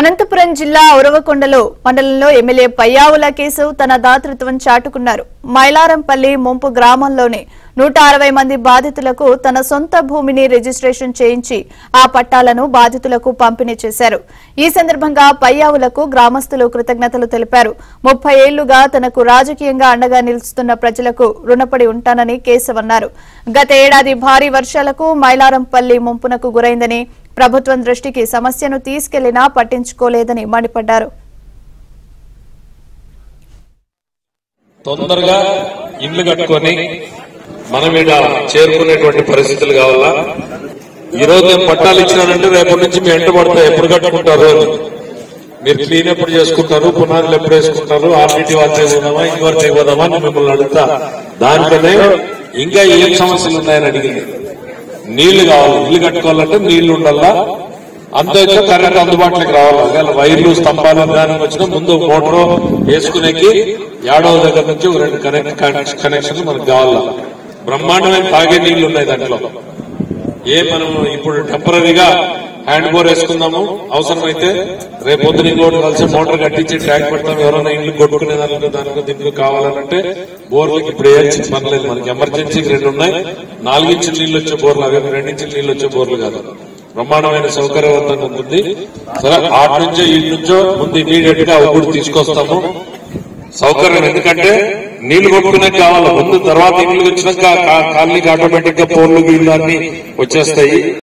అనంతపురం జిల్లా ఉరవకొండలో మండలంలో ఎమ్మెల్యే పయ్యావుల కేశవ్ తన దాతృత్వం చాటుకున్నారు. మైలారంపల్లి ముంపు గ్రామంలోని 160 మంది బాధితులకు తన సొంత భూమిని రిజిస్ట్రేషన్ చేయించి ఆ పట్టాలను బాధితులకు పంపిణీ చేశారు. ఈ సందర్భంగా పయ్యావులకు గ్రామస్తులు కృతజ్ఞతలు తెలిపారు. 30 ఏళ్లుగా తనకు రాజకీయంగా అండగా నిలుస్తున్న ప్రజలకు రుణపడి ఉంటానని కేశవ్ అన్నారు. గత ఏడాది భారీ వర్షాలకు మైలారంపల్లి ముంపునకు గురైందని, ప్రభుత్వం దృష్టికి సమస్యను తీసుకెళ్లినా పట్టించుకోలేదని మండిపడ్డారు. తొందరగా ఇల్లు కట్టుకొని మనం ఇక్కడ చేరుకునేటువంటి పరిస్థితులు కావాలా. ఈ రోజు నేను పట్టాలు ఇచ్చినానంటే రేపటి నుంచి మీ ఎంట పడతాయి, ఎప్పుడు కట్టుకుంటారు అని. మీరు క్లీన్ ఎప్పుడు చేసుకుంటారు, పునాదులు ఎప్పుడు వేసుకుంటారు, ఆర్టీటీ వాళ్ళు చేయబోదామా, ఇంకోటి చేయబోదామా అని మిమ్మల్ని అడుగుతా. దానికనే ఇంకా ఏం సమస్యలు ఉన్నాయని అడిగింది. నీళ్లు కావాలి, ఇల్లు కట్టుకోవాలంటే నీళ్లు ఉండాలా, అంత కరెంట్ అందుబాటులోకి రావాలి. వైర్లు స్తంభాలు దానికి వచ్చిన ముందు మోటార్ వేసుకునేకి ఏడవ దగ్గర నుంచి 2 కనెక్షన్లు మనకు కావాలా. బ్రహ్మాండమైన తాగే నీళ్లు ఉన్నాయి దాంట్లో. మనం ఇప్పుడు టెంపరీగా హ్యాండ్ బోర్ వేసుకుందాము, అవసరమైతే రేపు పొద్దున ఇంకోటి కలిసి మోటార్ కట్టించి ట్యాంక్ పెడతాం. ఎవరైనా ఇల్లు కొట్టుకునే దానికి దీనికి కావాలంటే బోర్లకి ఇప్పుడు వేయాల్సిన పని లేదు. మనకి ఎమర్జెన్సీకి 2 ఉన్నాయి. 4 ఇంచుల నీళ్లు వచ్చే బోర్లు, అవి 2 ఇంచుల నీళ్లు వచ్చే బోర్లు కాదు. బ్రహ్మాండమైన సౌకర్యవంతంగా ఉంటుంది. సరే, ఆటి నుంచో ఈ నుంచో ముందు ఇమీడియట్ గా అవి కూడా తీసుకొస్తాము. సౌకర్యం ఎందుకంటే నీళ్లు కొట్టుకునే కావాలి ముందు, తర్వాత ఇల్లు వచ్చినాక కాలనీకి ఆటోమేటిక్ గా పోర్లు వీళ్ళు అన్ని వచ్చేస్తాయి.